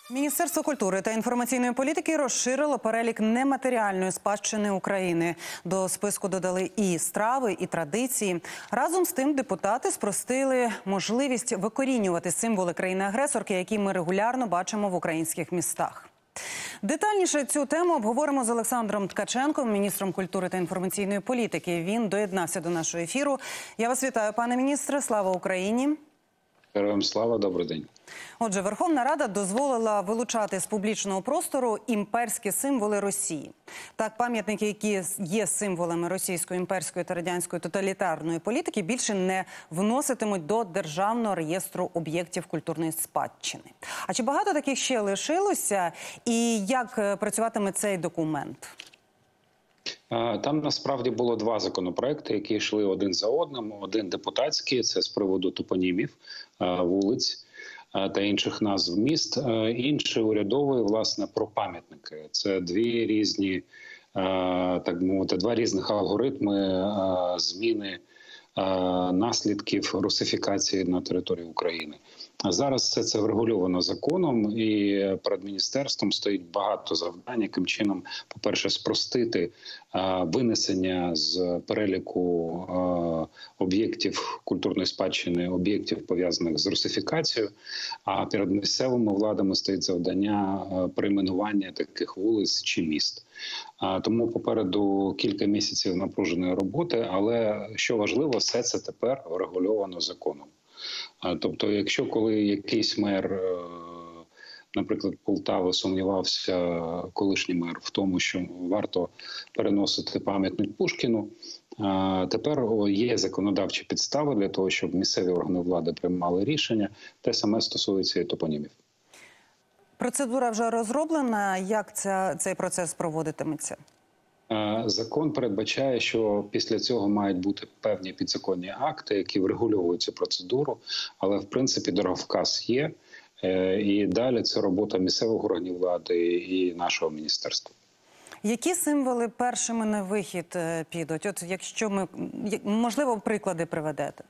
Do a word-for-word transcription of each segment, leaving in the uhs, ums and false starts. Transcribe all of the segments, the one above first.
Міністерство культури та інформаційної політики розширило перелік нематеріальної спадщини України. До списку додали і страви, і традиції. Разом з тим депутати спростили можливість викорінювати символи країни-агресорки, які ми регулярно бачимо в українських містах. Детальніше цю тему обговоримо з Олександром Ткаченком, міністром культури та інформаційної політики. Він доєднався до нашого ефіру. Я вас вітаю, пане міністре. Слава Україні! Героям слава, добрий день. Отже, Верховна Рада дозволила вилучати з публічного простору імперські символи Росії. Так, пам'ятники, які є символами російської, імперської та радянської тоталітарної політики, більше не вноситимуть до Державного реєстру об'єктів культурної спадщини. А чи багато таких ще лишилося? І як працюватиме цей документ? Там насправді було два законопроекти, які йшли один за одним. Один депутатський, це з приводу топонімів, вулиць та інших назв міст. Інший урядовий, власне, про пам'ятники. Це дві різні, так мовити, два різних алгоритми зміни наслідків русифікації на території України. А зараз все це врегульовано законом, і перед міністерством стоїть багато завдань, яким чином, по-перше, спростити а, винесення з переліку а, об'єктів культурної спадщини, об'єктів, пов'язаних з русифікацією, а перед місцевими владами стоїть завдання а, перейменування таких вулиць чи міст. А, тому попереду кілька місяців напруженої роботи, але, що важливо, все це тепер врегульовано законом. Тобто, якщо коли якийсь мер, наприклад, Полтави, сумнівався, колишній мер, в тому, що варто переносити пам'ятник Пушкіну, тепер є законодавчі підстави для того, щоб місцеві органи влади приймали рішення. Те саме стосується і топонімів. Процедура вже розроблена. Як ця, цей процес проводитиметься? Закон передбачає, що після цього мають бути певні підзаконні акти, які врегульовують цю процедуру, але, в принципі, дороговказ є, і далі це робота місцевих органів влади і нашого міністерства. Які символи першими на вихід підуть? От якщо ми, можливо, приклади приведете?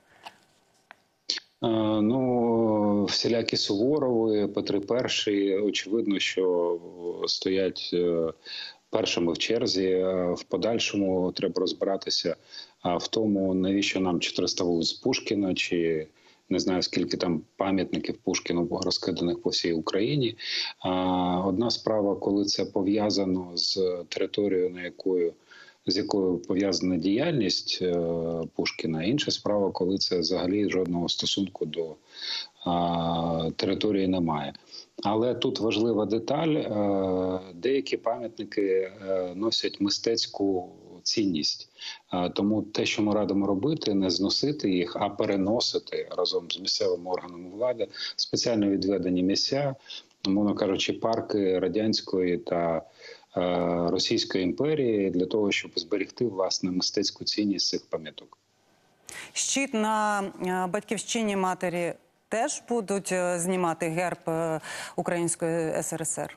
Ну, всілякі Суворови, Петри І, очевидно, що стоять першими в черзі. В подальшому треба розбиратися в тому, навіщо нам чотириста вулиць Пушкіна, чи не знаю, скільки там пам'ятників Пушкіну розкиданих по всій Україні. Одна справа, коли це пов'язано з територією, на якою з якою пов'язана діяльність Пушкіна. Інша справа, коли це взагалі жодного стосунку до а, території немає. Але тут важлива деталь. Деякі пам'ятники носять мистецьку цінність. Тому те, що ми радимо робити, не зносити їх, а переносити разом з місцевими органами влади в спеціально відведені місця, мовно кажучи, парки радянської та Російської імперії, для того, щоб зберегти, власне, мистецьку цінність цих пам'яток. Щит на батьківщині матері теж будуть знімати герб Української СРСР?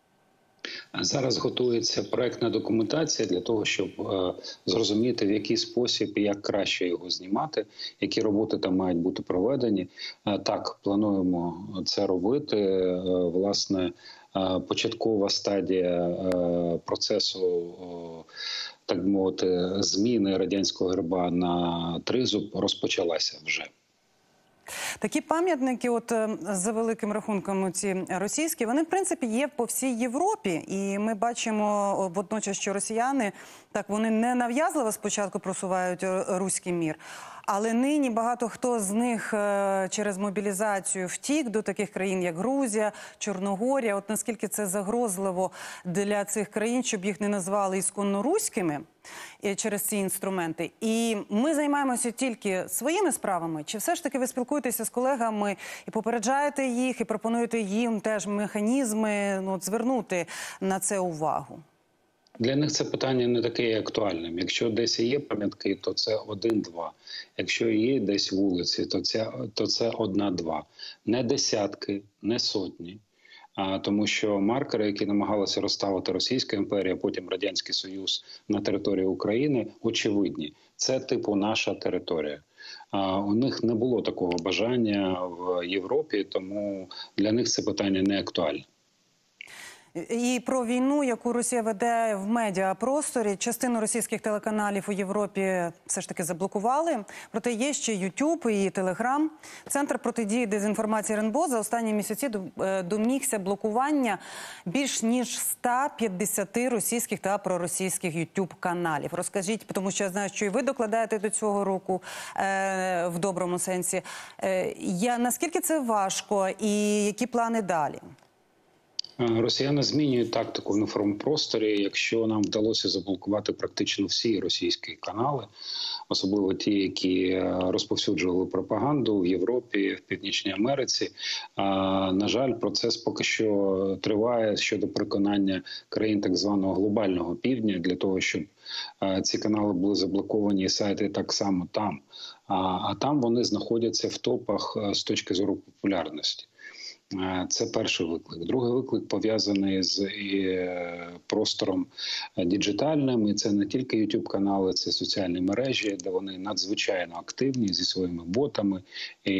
Зараз готується проектна документація для того, щоб е, зрозуміти, в який спосіб і як краще його знімати, які роботи там мають бути проведені. Е, так, плануємо це робити. Е, власне, е, початкова стадія е, процесу, е, так мовити, зміни радянського герба на тризуб розпочалася вже. Такі пам'ятники, от за великим рахунком, ці російські, вони, в принципі, є по всій Європі. І ми бачимо водночас, що росіяни, так, вони не нав'язливо спочатку просувають руський мір, але нині багато хто з них через мобілізацію втік до таких країн, як Грузія, Чорногорія. От наскільки це загрозливо для цих країн, щоб їх не назвали ісконно руськими через ці інструменти. І ми займаємося тільки своїми справами? Чи все ж таки ви спілкуєтеся з колегами і попереджаєте їх, і пропонуєте їм теж механізми, ну, звернути на це увагу? Для них це питання не таке актуальним. Якщо десь є пам'ятки, то це один-два. Якщо є десь вулиці, то це, то це одна-два. Не десятки, не сотні. А, тому що маркери, які намагалися розставити Російська імперія, потім Радянський Союз на території України, очевидні. Це типу наша територія. А, у них не було такого бажання в Європі, тому для них це питання не актуальне. І про війну, яку Росія веде в медіапросторі. Частину російських телеканалів у Європі все ж таки заблокували. Проте є ще YouTube і Telegram. Центр протидії дезінформації РНБО за останні місяці домігся блокування більш ніж ста п'ятдесяти російських та проросійських YouTube-каналів. Розкажіть, тому що я знаю, що і ви докладаєте до цього року е, в доброму сенсі. Е, я, наскільки це важко і які плани далі? Росіяни змінюють тактику в інформпросторі. Якщо нам вдалося заблокувати практично всі російські канали, особливо ті, які розповсюджували пропаганду в Європі, в Північній Америці, на жаль, процес поки що триває щодо переконання країн так званого глобального півдня для того, щоб ці канали були заблоковані і сайти так само там. А там вони знаходяться в топах з точки зору популярності. Це перший виклик. Другий виклик пов'язаний з простором діджитальним. І це не тільки YouTube-канали, це соціальні мережі, де вони надзвичайно активні зі своїми ботами. І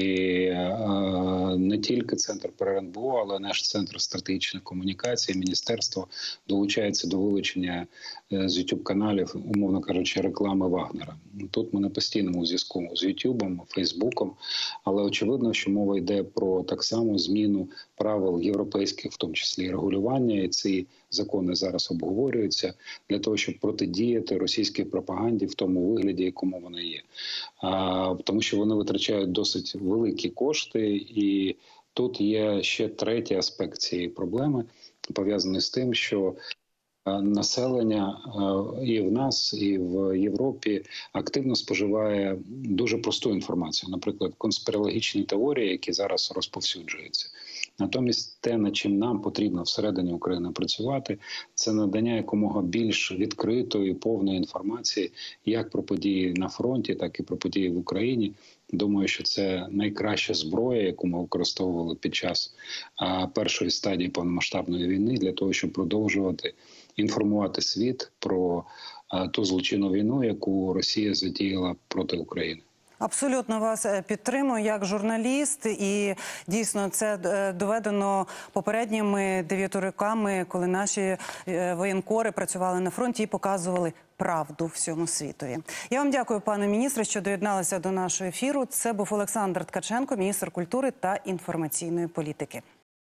не тільки Центр РНБО, але наш Центр стратегічних комунікацій, міністерство долучається до вилучення з YouTube-каналів, умовно кажучи, реклами Вагнера. Тут ми на постійному зв'язку з YouTube, Фейсбуком, але очевидно, що мова йде про так само зміну правил європейських, в тому числі регулювання, і ці закони зараз обговорюються для того, щоб протидіяти російській пропаганді в тому вигляді, якому вона є. А, тому що вони витрачають досить великі кошти, і тут є ще третій аспект цієї проблеми, пов'язаний з тим, що населення і в нас, і в Європі активно споживає дуже просту інформацію, наприклад, конспірологічні теорії, які зараз розповсюджуються. Натомість те, над чим нам потрібно всередині України працювати, це надання якомога більш відкритої і повної інформації як про події на фронті, так і про події в Україні. Думаю, що це найкраща зброя, яку ми використовували під час а, першої стадії повномасштабної війни для того, щоб продовжувати інформувати світ про а, ту злочинну війну, яку Росія задіяла проти України. Абсолютно вас підтримую як журналіст, і дійсно це доведено попередніми дев'ятью роками, коли наші воєнкори працювали на фронті і показували правду всьому світові. Я вам дякую, пане міністре, що доєдналися до нашого ефіру. Це був Олександр Ткаченко, міністр культури та інформаційної політики.